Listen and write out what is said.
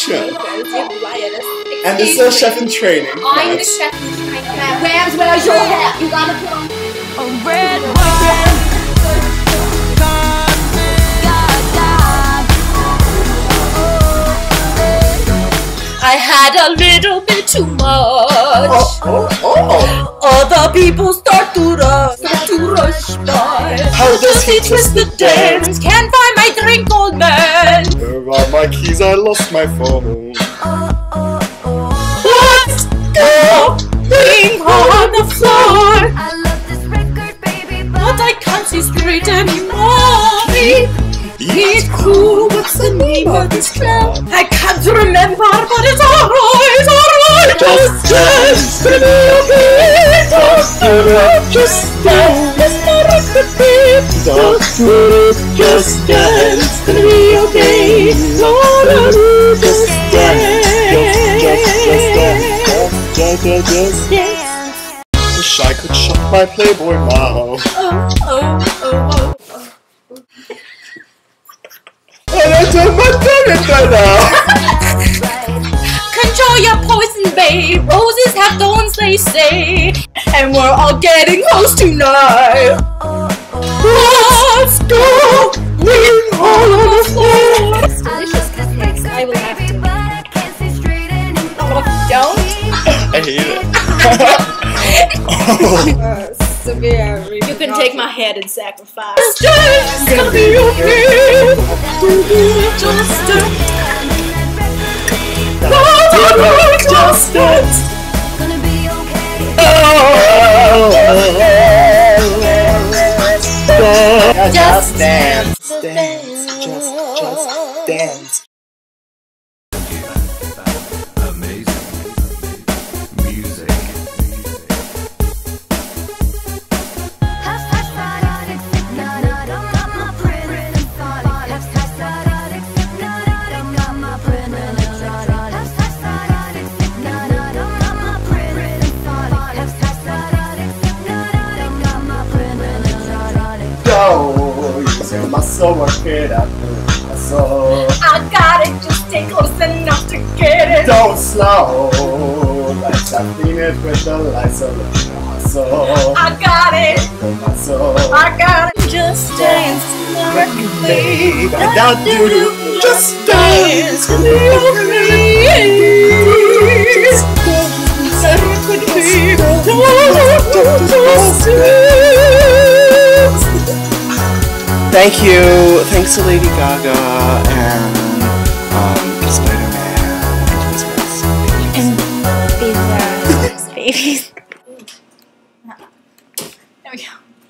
rendition. And this is a chef in training. I'm the chef in training. Mabs, where's your hat? You gotta put on a red wine. I had a little bit too much. Other people start to rush by. How does he twist the dance? Can't find my drink, old man. Where are my keys? I lost my phone. Let's go! Being on the floor. I love this record, baby, But I can't see straight anymore. It's cool, what's the name of this club? I can't remember, but it's alright, alright. Just dance, gonna be okay. Just dance, just dance. It's not a good beat. Just dance, gonna be okay. Just dance, just dance. Wish I could shop my Playboy now. I took my furniture now. Control your poison, babe. Roses have thorns, they say. And we're all getting close tonight. Let's go! Lean all on the floor. It's delicious cupcakes. I will have to. Don't? I hate it. You can take my head and sacrifice. It's gonna be okay. Just dance. Just dance. Just dance. Just dance. Using muscle, work it up, muscle. I got it, just stay close enough to get it. Don't slow, let's clean it with the lights of the muscle. I got it, Muscle. I got it. Just dance, Baby, without you, just dance. Thank you. Thanks to Lady Gaga and Spider-Man and Christmas. And these are babies. There we go.